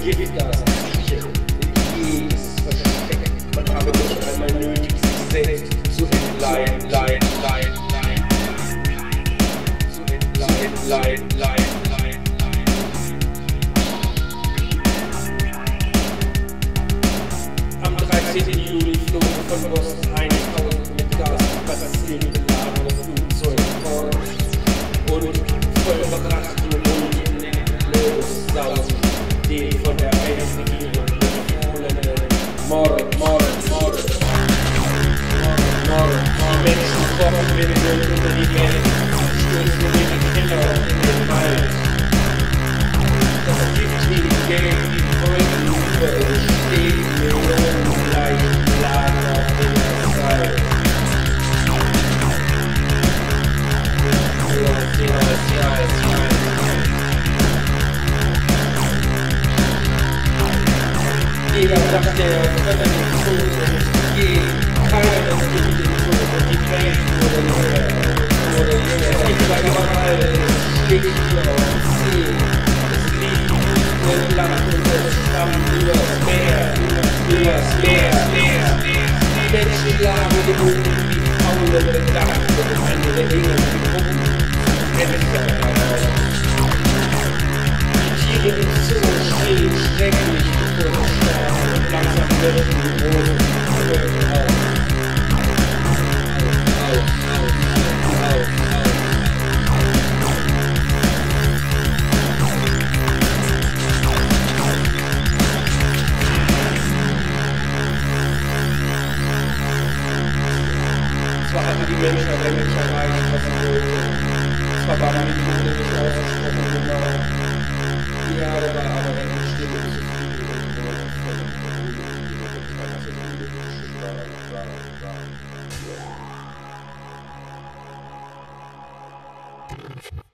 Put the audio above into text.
Giftgas, jedes Versteck. Man habe nicht einmal nötig, sich selbst zu entleihen, Am 13. Juli flogen von Ost 1000 mit Gaskapazität beladene Flugzeuge vor und voll überraschten und lossausen den von der Weltregierung befohlenen Mord. Die Menschen kochen Windel über die Welt, stürzen ihre Kinder in den Wald. Das gibt ihnen Geld, die Folgen überstehen Millionen Leichenlagen auf der Zeit. Jeder dachte, er könne den Tod nicht gehen. Keiner ist gegen den Tod und die Welt wurde leer. Ich war überall, es schlägt wieder auf See. Es liegt mit Land und es schwamm übers Meer. Die Menschen lagen genug wie faule Gedanken und andere Dinge wie Gruppen. Fenster heraus. Die Tiere im Zoo stehen schrecklich bevor sie sterben und langsam wird die Rose auf. Zwar hatte die Menschheit endlich erreicht, was sie wollte. Zwar waren die Tode nicht ausgesprochen genau. Die Erde war aber endlich still und zufrieden.